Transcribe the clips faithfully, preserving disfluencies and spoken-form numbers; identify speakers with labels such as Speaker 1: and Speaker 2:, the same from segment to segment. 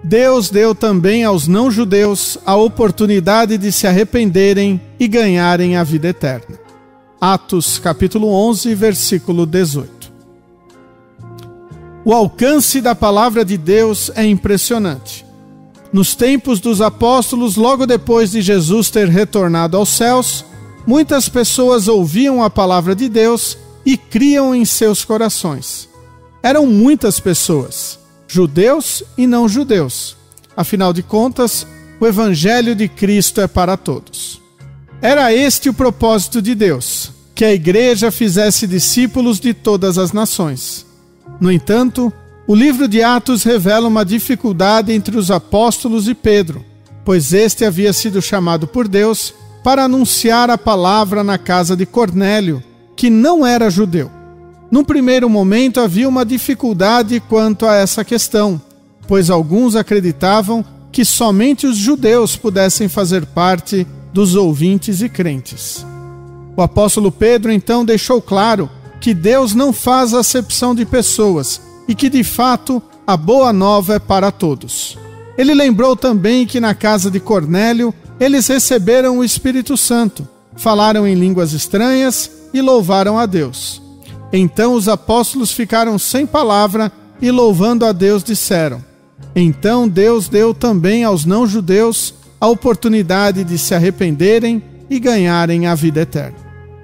Speaker 1: Deus deu também aos não-judeus a oportunidade de se arrependerem e ganharem a vida eterna. Atos capítulo onze, versículo dezoito. O alcance da palavra de Deus é impressionante. Nos tempos dos apóstolos, logo depois de Jesus ter retornado aos céus, muitas pessoas ouviam a palavra de Deus e criam em seus corações. Eram muitas pessoas, judeus e não judeus. Afinal de contas, o Evangelho de Cristo é para todos. Era este o propósito de Deus, que a igreja fizesse discípulos de todas as nações. No entanto, o livro de Atos revela uma dificuldade entre os apóstolos e Pedro, pois este havia sido chamado por Deus para anunciar a palavra na casa de Cornélio, que não era judeu. Num primeiro momento havia uma dificuldade quanto a essa questão, pois alguns acreditavam que somente os judeus pudessem fazer parte dos ouvintes e crentes. O apóstolo Pedro então deixou claro que Deus não faz acepção de pessoas e que, de fato, a boa nova é para todos. Ele lembrou também que na casa de Cornélio eles receberam o Espírito Santo, falaram em línguas estranhas e louvaram a Deus. Então os apóstolos ficaram sem palavra e, louvando a Deus, disseram: então Deus deu também aos não-judeus a oportunidade de se arrependerem e ganharem a vida eterna.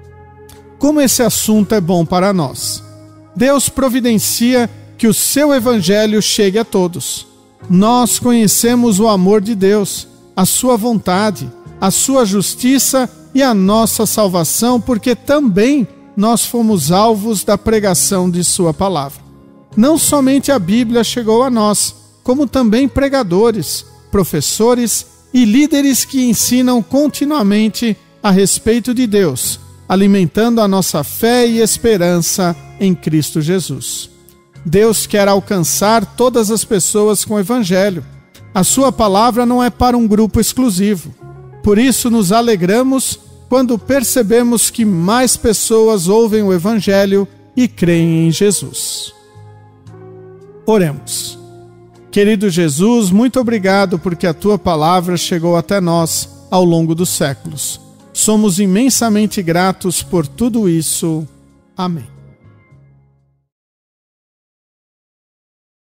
Speaker 1: Como esse assunto é bom para nós! Deus providencia que o seu evangelho chegue a todos. Nós conhecemos o amor de Deus, a sua vontade, a sua justiça e a nossa salvação, porque também nós fomos alvos da pregação de sua palavra. Não somente a Bíblia chegou a nós, como também pregadores, professores e líderes que ensinam continuamente a respeito de Deus, alimentando a nossa fé e esperança em Cristo Jesus. Deus quer alcançar todas as pessoas com o Evangelho. A sua palavra não é para um grupo exclusivo. Por isso nos alegramos quando percebemos que mais pessoas ouvem o Evangelho e creem em Jesus. Oremos. Querido Jesus, muito obrigado porque a tua palavra chegou até nós ao longo dos séculos. Somos imensamente gratos por tudo isso. Amém.